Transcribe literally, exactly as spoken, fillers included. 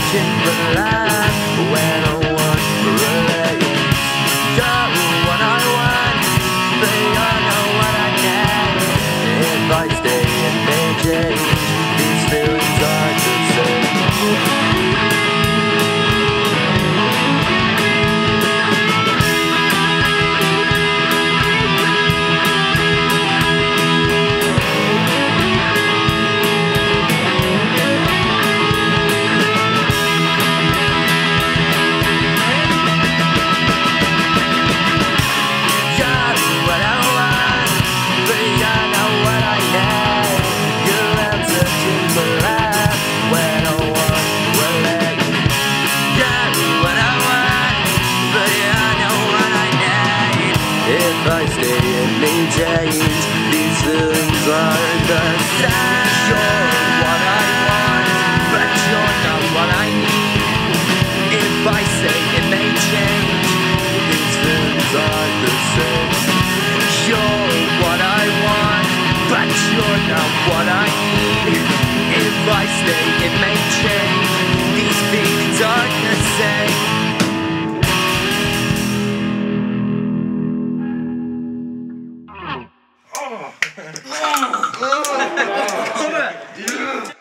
searching for love when I want relations. You're what I want, but you're not what I need. If I stay and they change, these feelings are the same. If I stay and they change, these feelings are the same. You're what I want, but you're not what I need. If I stay and they change, these feelings are the same. You're what I want, but you're not what I need. If I stay and they change, these feelings are the same. Oh.